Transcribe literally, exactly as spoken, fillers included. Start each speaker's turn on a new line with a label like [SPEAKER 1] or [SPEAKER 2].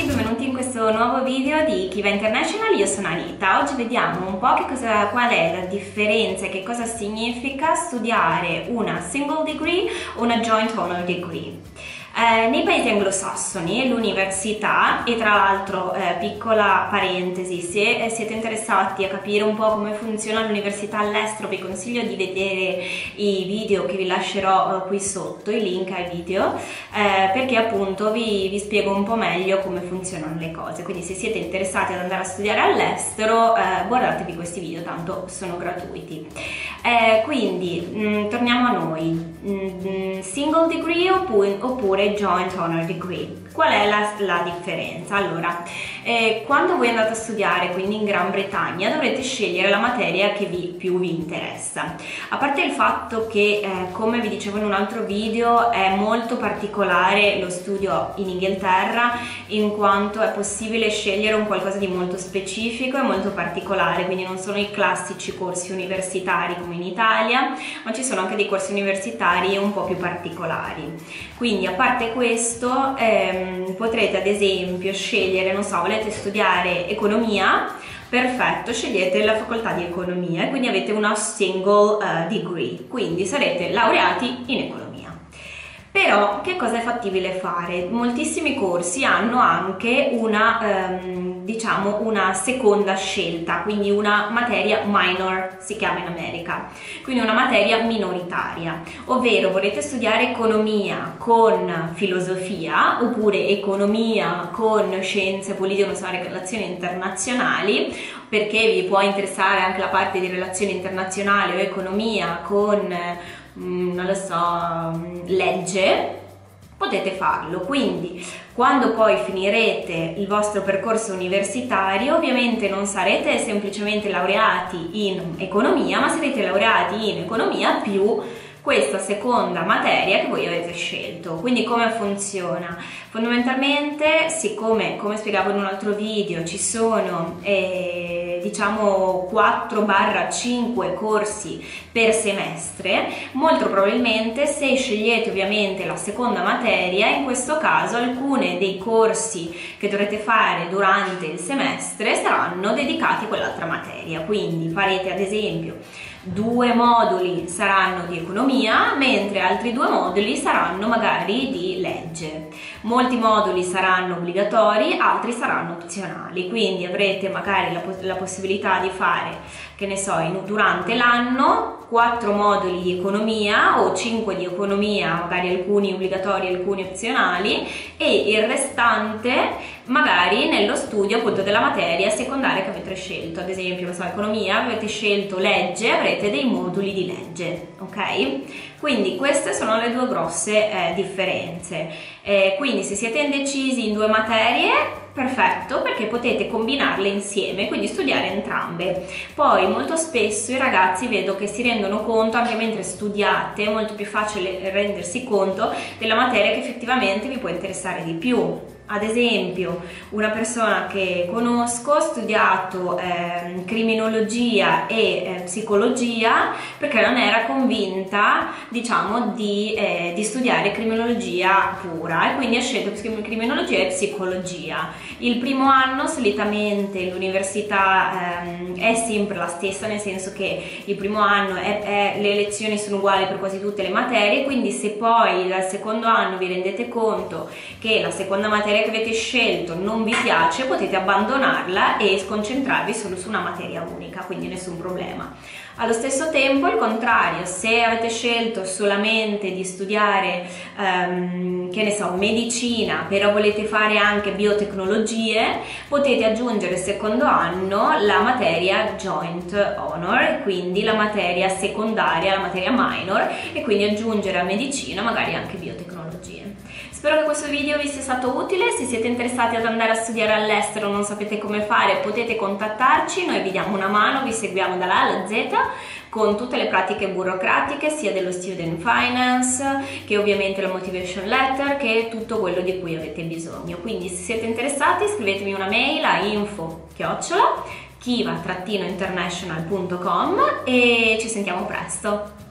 [SPEAKER 1] ragazzi, benvenuti in questo nuovo video di Kiva International. Io sono Anita. Oggi vediamo un po' che cosa, qual è la differenza e che cosa significa studiare una single degree o una joint honor degree. Eh, nei paesi anglosassoni l'università, e tra l'altro eh, piccola parentesi, se eh, siete interessati a capire un po' come funziona l'università all'estero, vi consiglio di vedere i video che vi lascerò eh, qui sotto, i link ai video, eh, perché appunto vi, vi spiego un po' meglio come funzionano le cose. Quindi se siete interessati ad andare a studiare all'estero, eh, guardatevi questi video, tanto sono gratuiti. Eh, quindi mh, torniamo a noi, mh, single degree oppure, oppure joint honor degree. Qual è la, la differenza? Allora, eh, quando voi andate a studiare, quindi in Gran Bretagna, dovrete scegliere la materia che vi, più vi interessa. A parte il fatto che, eh, come vi dicevo in un altro video, è molto particolare lo studio in Inghilterra, in quanto è possibile scegliere un qualcosa di molto specifico e molto particolare, quindi non sono i classici corsi universitari come in Italia, ma ci sono anche dei corsi universitari un po' più particolari. Quindi, a parte questo, ehm, potrete ad esempio scegliere, non so, volete studiare economia, perfetto, scegliete la facoltà di economia e quindi avete una single uh, degree, quindi sarete laureati in economia. Però che cosa è fattibile fare? Moltissimi corsi hanno anche una, ehm, diciamo, una seconda scelta, quindi una materia minor, si chiama in America, quindi una materia minoritaria, ovvero volete studiare economia con filosofia oppure economia con scienze politiche, non so, relazioni internazionali, perché vi può interessare anche la parte di relazioni internazionali o economia con non lo so, legge, potete farlo. Quindi quando poi finirete il vostro percorso universitario, ovviamente non sarete semplicemente laureati in economia, ma sarete laureati in economia più questa seconda materia che voi avete scelto. Quindi come funziona? Fondamentalmente, siccome, come spiegavo in un altro video, ci sono eh, diciamo quattro cinque corsi per semestre, molto probabilmente se scegliete ovviamente la seconda materia, in questo caso alcuni dei corsi che dovrete fare durante il semestre saranno dedicati a quell'altra materia. Quindi farete ad esempio due moduli saranno di economia, mentre altri due moduli saranno magari di legge. Molti moduli saranno obbligatori, altri saranno opzionali, quindi avrete magari la, la possibilità di fare, che ne so, in, durante l'anno quattro moduli di economia o cinque di economia, magari alcuni obbligatori e alcuni opzionali, e il restante magari nello studio appunto della materia secondaria che avete scelto. Ad esempio, non so, economia, avete scelto legge, avrete dei moduli di legge, ok? Quindi queste sono le due grosse eh, differenze. Eh, quindi se siete indecisi in due materie, perfetto, perché potete combinarle insieme, quindi studiare entrambe. Poi molto spesso i ragazzi vedo che si rendono conto, anche mentre studiate, è molto più facile rendersi conto della materia che effettivamente vi può interessare di più. Ad esempio, una persona che conosco ha studiato eh, criminologia e eh, psicologia perché non era convinta, diciamo, di, eh, di studiare criminologia pura, e quindi ha scelto criminologia e psicologia. Il primo anno solitamente l'università eh, è sempre la stessa, nel senso che il primo anno è, è, le lezioni sono uguali per quasi tutte le materie, quindi se poi dal secondo anno vi rendete conto che la seconda materia che avete scelto non vi piace, potete abbandonarla e concentrarvi solo su una materia unica, quindi nessun problema. Allo stesso tempo, il contrario, se avete scelto solamente di studiare um, che ne so, medicina, però volete fare anche biotecnologie, potete aggiungere il secondo anno la materia joint honor, quindi la materia secondaria, la materia minor, e quindi aggiungere a medicina magari anche biotecnologie. Spero che questo video vi sia stato utile. Se siete interessati ad andare a studiare all'estero, non sapete come fare, potete contattarci, noi vi diamo una mano, vi seguiamo dalla A alla Z con tutte le pratiche burocratiche, sia dello Student Finance che ovviamente la Motivation Letter, che tutto quello di cui avete bisogno. Quindi se siete interessati scrivetemi una mail a info chiocciola kiva international punto com e ci sentiamo presto.